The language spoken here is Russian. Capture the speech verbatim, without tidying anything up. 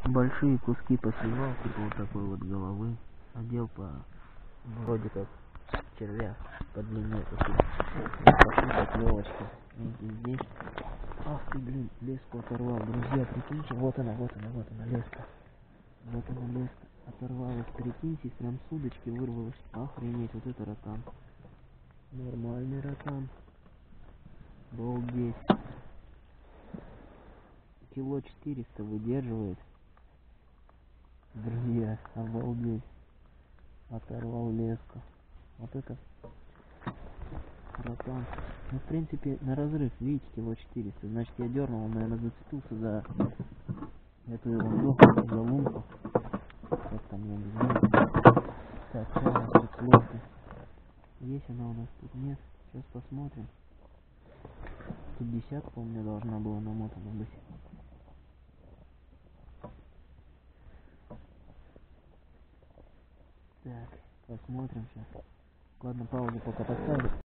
Большие куски поснимал, типа вот такой вот головы. Одел по вроде как червя по длине такие. Пошли поклевочки. Видите, здесь. Ах ты, блин, леску оторвал. Друзья, прикиньте, вот она, вот она, вот она, леска. Вот она, леска. Оторвалась, прикиньте, прям с удочки вырвалась. Охренеть, вот это ротан. Нормальный ротан. Обалдеть. Кило четыреста выдерживает. Друзья, обалдеть. Оторвал леску. Вот это ротан. Ну, в принципе, на разрыв, видите, кило четыреста. Значит, я дернул, он, наверное, зацепился за эту ерунду, за лунку. Как там, я не знаю. Так, что у нас тут с леской? Есть она у нас тут? Нет. Сейчас посмотрим. Тут десятка у меня должна была намотана быть. Так, посмотрим сейчас. Ладно, паузу пока поставлю.